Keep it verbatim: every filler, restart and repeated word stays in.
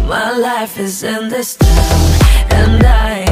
My life is in this town, and I